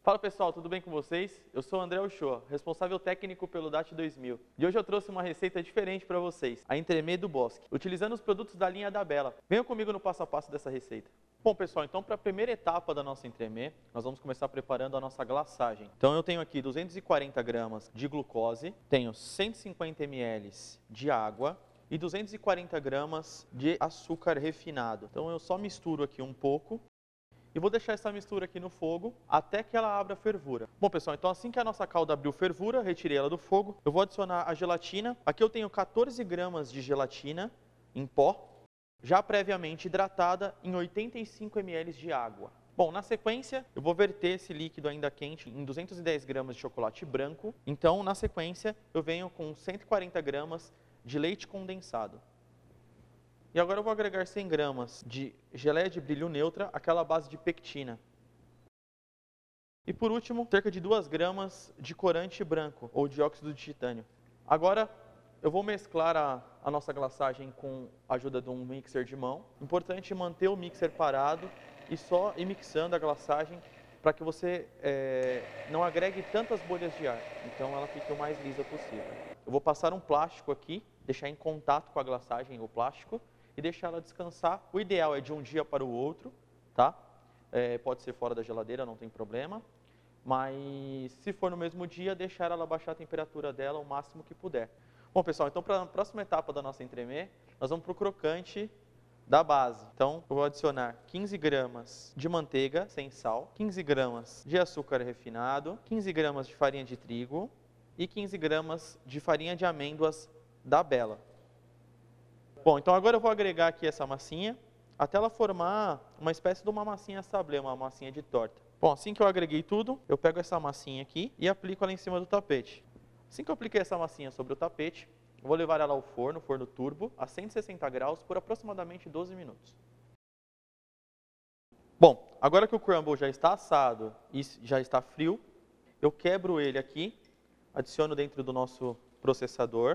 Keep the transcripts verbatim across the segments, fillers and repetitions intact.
Fala pessoal, tudo bem com vocês? Eu sou o André Uchoa, responsável técnico pelo D A T dois mil. E hoje eu trouxe uma receita diferente para vocês, a entremê do Bosque, utilizando os produtos da linha da Bela. Venham comigo no passo a passo dessa receita. Bom pessoal, então para a primeira etapa da nossa entremê, nós vamos começar preparando a nossa glaçagem. Então eu tenho aqui duzentos e quarenta gramas de glucose, tenho cento e cinquenta mililitros de água e duzentos e quarenta gramas de açúcar refinado. Então eu só misturo aqui um pouco. E vou deixar essa mistura aqui no fogo até que ela abra fervura. Bom pessoal, então assim que a nossa calda abriu fervura, retirei ela do fogo, eu vou adicionar a gelatina. Aqui eu tenho quatorze gramas de gelatina em pó, já previamente hidratada em oitenta e cinco mililitros de água. Bom, na sequência, eu vou verter esse líquido ainda quente em duzentos e dez gramas de chocolate branco. Então, na sequência, eu venho com cento e quarenta gramas de leite condensado. E agora eu vou agregar cem gramas de geleia de brilho neutra, aquela base de pectina. E por último, cerca de duas gramas de corante branco, ou dióxido de titânio. Agora eu vou mesclar a, a nossa glaçagem com a ajuda de um mixer de mão. Importante manter o mixer parado e só ir mixando a glaçagem para que você é, não agregue tantas bolhas de ar. Então ela fique o mais lisa possível. Eu vou passar um plástico aqui, deixar em contato com a glaçagem o plástico, e deixar ela descansar. O ideal é de um dia para o outro, tá? É, pode ser fora da geladeira, não tem problema. Mas se for no mesmo dia, deixar ela baixar a temperatura dela o máximo que puder. Bom pessoal, então para a próxima etapa da nossa entremê, nós vamos para o crocante da base. Então eu vou adicionar quinze gramas de manteiga sem sal, quinze gramas de açúcar refinado, quinze gramas de farinha de trigo e quinze gramas de farinha de amêndoas da Bela. Bom, então agora eu vou agregar aqui essa massinha, até ela formar uma espécie de uma massinha sablé, uma massinha de torta. Bom, assim que eu agreguei tudo, eu pego essa massinha aqui e aplico ela em cima do tapete. Assim que eu apliquei essa massinha sobre o tapete, eu vou levar ela ao forno, forno turbo, a cento e sessenta graus, por aproximadamente doze minutos. Bom, agora que o crumble já está assado e já está frio, eu quebro ele aqui, adiciono dentro do nosso processador.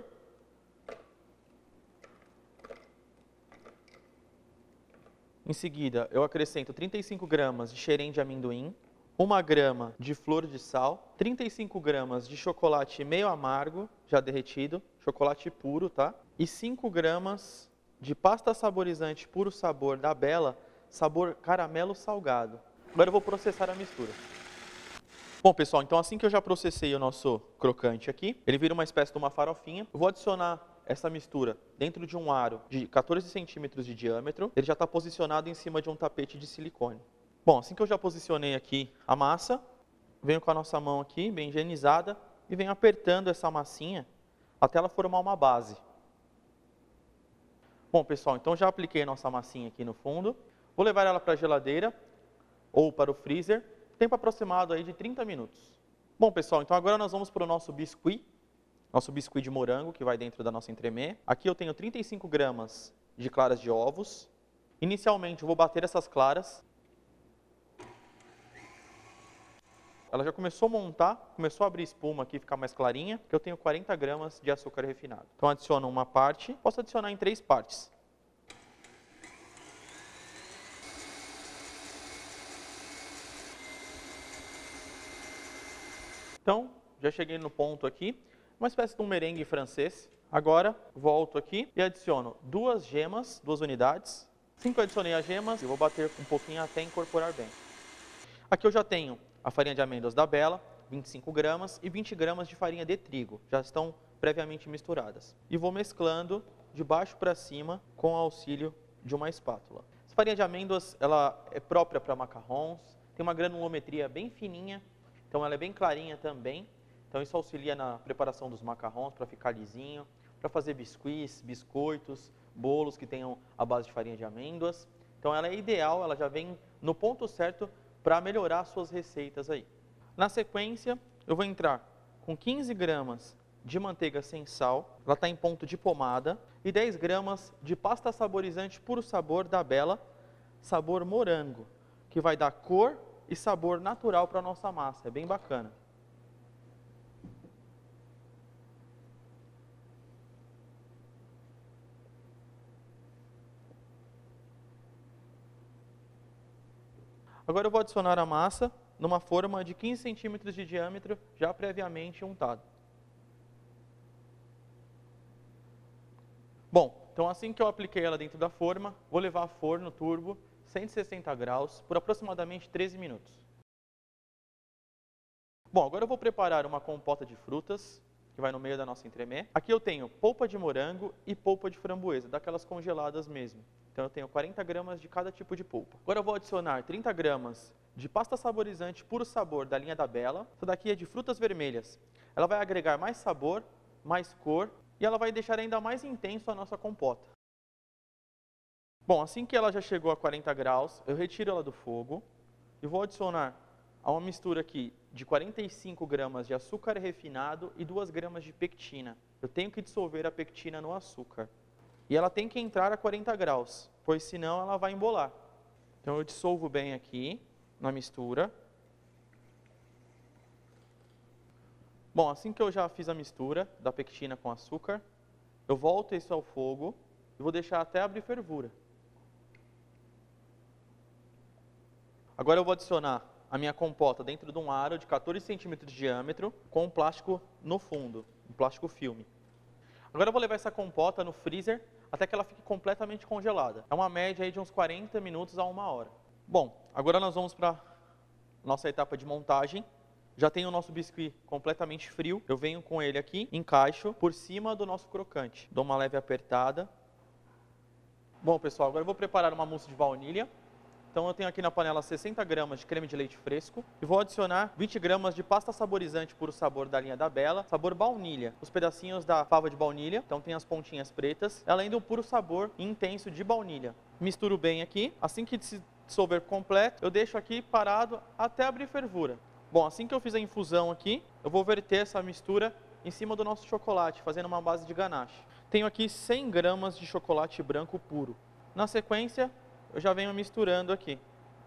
Em seguida, eu acrescento trinta e cinco gramas de xerém de amendoim, uma grama de flor de sal, trinta e cinco gramas de chocolate meio amargo, já derretido, chocolate puro, tá? E cinco gramas de pasta saborizante puro sabor da Bela, sabor caramelo salgado. Agora eu vou processar a mistura. Bom pessoal, então assim que eu já processei o nosso crocante aqui, ele vira uma espécie de uma farofinha, eu vou adicionar essa mistura dentro de um aro de quatorze centímetros de diâmetro. Ele já está posicionado em cima de um tapete de silicone. Bom, assim que eu já posicionei aqui a massa, venho com a nossa mão aqui, bem higienizada, e venho apertando essa massinha até ela formar uma base. Bom pessoal, então já apliquei a nossa massinha aqui no fundo. Vou levar ela para a geladeira ou para o freezer, tempo aproximado aí de trinta minutos. Bom pessoal, então agora nós vamos para o nosso biscuit. Nosso biscuit de morango, que vai dentro da nossa entremê. Aqui eu tenho trinta e cinco gramas de claras de ovos. Inicialmente eu vou bater essas claras. Ela já começou a montar, começou a abrir espuma aqui, ficar mais clarinha, que eu tenho quarenta gramas de açúcar refinado. Então adiciono uma parte, posso adicionar em três partes. Então, já cheguei no ponto aqui. Uma espécie de um merengue francês. Agora, volto aqui e adiciono duas gemas, duas unidades. Assim que eu adicionei as gemas, eu vou bater um pouquinho até incorporar bem. Aqui eu já tenho a farinha de amêndoas da Bela, vinte e cinco gramas, e vinte gramas de farinha de trigo. Já estão previamente misturadas. E vou mesclando de baixo para cima com o auxílio de uma espátula. Essa farinha de amêndoas ela é própria para macarrons, tem uma granulometria bem fininha, então ela é bem clarinha também. Então isso auxilia na preparação dos macarrons para ficar lisinho, para fazer biscuits, biscoitos, bolos que tenham a base de farinha de amêndoas. Então ela é ideal, ela já vem no ponto certo para melhorar suas receitas aí. Na sequência, eu vou entrar com quinze gramas de manteiga sem sal, ela está em ponto de pomada, e dez gramas de pasta saborizante puro sabor da Bela, sabor morango, que vai dar cor e sabor natural para a nossa massa, é bem bacana. Agora eu vou adicionar a massa numa forma de quinze centímetros de diâmetro, já previamente untado. Bom, então assim que eu apliquei ela dentro da forma, vou levar a forno turbo, cento e sessenta graus, por aproximadamente treze minutos. Bom, agora eu vou preparar uma compota de frutas, que vai no meio da nossa entremê. Aqui eu tenho polpa de morango e polpa de framboesa, daquelas congeladas mesmo. Então eu tenho quarenta gramas de cada tipo de polpa. Agora eu vou adicionar trinta gramas de pasta saborizante puro sabor da linha da Bela. Essa daqui é de frutas vermelhas. Ela vai agregar mais sabor, mais cor e ela vai deixar ainda mais intenso a nossa compota. Bom, assim que ela já chegou a quarenta graus, eu retiro ela do fogo e vou adicionar a uma mistura aqui de quarenta e cinco gramas de açúcar refinado e duas gramas de pectina. Eu tenho que dissolver a pectina no açúcar. E ela tem que entrar a quarenta graus, pois senão ela vai embolar. Então eu dissolvo bem aqui na mistura. Bom, assim que eu já fiz a mistura da pectina com açúcar, eu volto isso ao fogo e vou deixar até abrir fervura. Agora eu vou adicionar a minha compota dentro de um aro de quatorze centímetros de diâmetro com um plástico no fundo, um plástico filme. Agora eu vou levar essa compota no freezer até que ela fique completamente congelada. É uma média aí de uns quarenta minutos a uma hora. Bom, agora nós vamos para a nossa etapa de montagem. Já tenho o nosso biscuit completamente frio. Eu venho com ele aqui, encaixo por cima do nosso crocante. Dou uma leve apertada. Bom, pessoal, agora eu vou preparar uma mousse de baunilha. Então eu tenho aqui na panela sessenta gramas de creme de leite fresco e vou adicionar vinte gramas de pasta saborizante puro sabor da linha da Bela, sabor baunilha. Os pedacinhos da fava de baunilha, então tem as pontinhas pretas, além do puro sabor intenso de baunilha. Misturo bem aqui, assim que se dissolver completo, eu deixo aqui parado até abrir fervura. Bom, assim que eu fiz a infusão aqui, eu vou verter essa mistura em cima do nosso chocolate, fazendo uma base de ganache. Tenho aqui cem gramas de chocolate branco puro. Na sequência, eu já venho misturando aqui.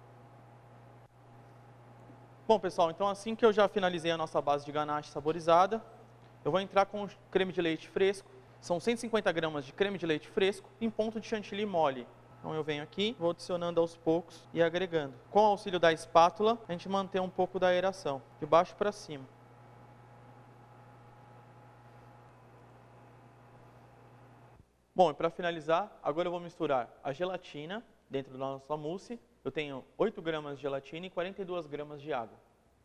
Bom, pessoal, então assim que eu já finalizei a nossa base de ganache saborizada, eu vou entrar com o creme de leite fresco. São cento e cinquenta gramas de creme de leite fresco em ponto de chantilly mole. Então eu venho aqui, vou adicionando aos poucos e agregando. Com o auxílio da espátula, a gente mantém um pouco da aeração, de baixo para cima. Bom, e para finalizar, agora eu vou misturar a gelatina dentro da nossa mousse. Eu tenho oito gramas de gelatina e quarenta e duas gramas de água.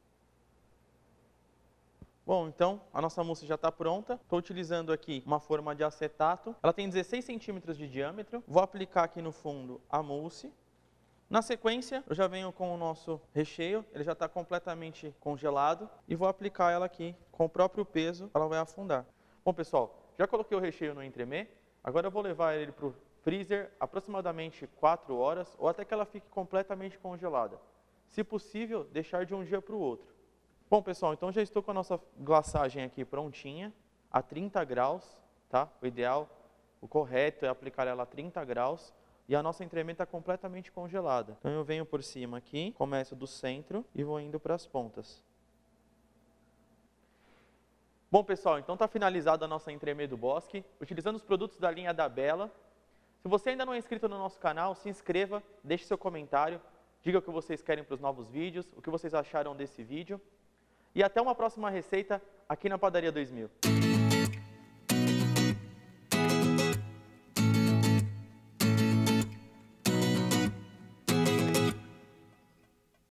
Bom, então a nossa mousse já está pronta. Estou utilizando aqui uma forma de acetato. Ela tem dezesseis centímetros de diâmetro. Vou aplicar aqui no fundo a mousse. Na sequência, eu já venho com o nosso recheio. Ele já está completamente congelado. E vou aplicar ela aqui com o próprio peso. Ela vai afundar. Bom, pessoal, já coloquei o recheio no entremê. Agora eu vou levar ele para o freezer aproximadamente quatro horas ou até que ela fique completamente congelada. Se possível, deixar de um dia para o outro. Bom, pessoal, então já estou com a nossa glaçagem aqui prontinha, a trinta graus, tá? O ideal, o correto é aplicar ela a trinta graus e a nossa entremê está completamente congelada. Então eu venho por cima aqui, começo do centro e vou indo para as pontas. Bom, pessoal, então está finalizada a nossa entremê do Bosque, utilizando os produtos da linha da Bela. Se você ainda não é inscrito no nosso canal, se inscreva, deixe seu comentário, diga o que vocês querem para os novos vídeos, o que vocês acharam desse vídeo. E até uma próxima receita aqui na Padaria dois mil.